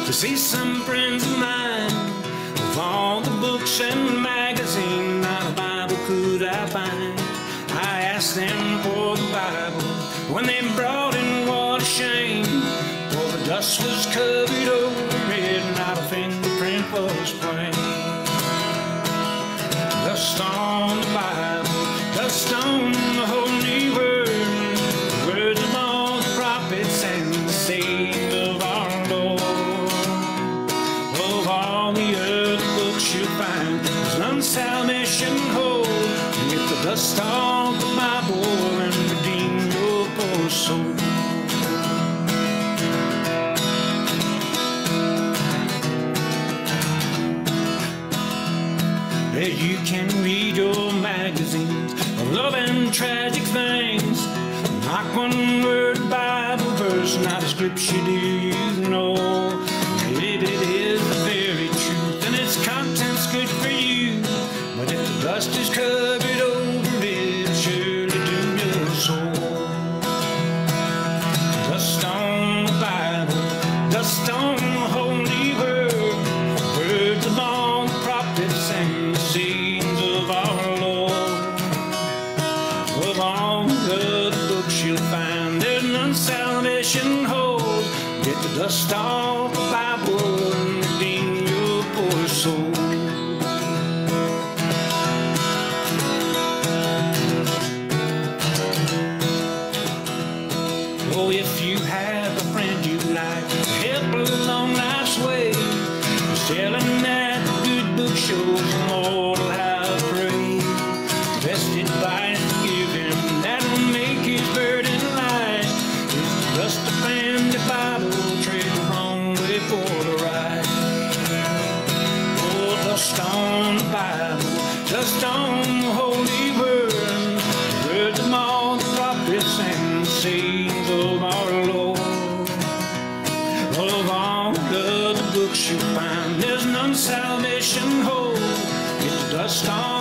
to see some friends of mine. Of all the books and magazines, not a Bible could I find. I asked them for the Bible. When they brought in, what a shame, for the dust was covered over it, not a fingerprint was plain. Dust on the Bible, dust on the Holy Word, the words of all the prophets and the sayings of our Lord. Of all the other books you'll find, there's none salvation hold. Get the dust off the Bible and redeem your poor soul. You can read your magazines of love and tragic things. Not one word Bible verse, not a scripture do you know. It is the very truth and its content's good for you. But if the dust is covered over it, it'll surely doom your soul. Dust on the Bible, dust on the Holy Word, words of all the prophets and the sayings of our Lord. Of all the other books you'll find, there's none salvation hold. Get the dust off the Bible and redeem your poor soul. Oh, if you have a friend you like to help along life's way, just tell him that the good book shows the mortal how to pray. Best advice to give him that'll make his burden light is the dust of the Bible, tread the wrong way for the right. Oh, dust on the Bible, dust on the Holy Word, the words of all the prophets and the sayings of our Lord. Of all the other books you'll find, there's none salvation hold. Get the dust on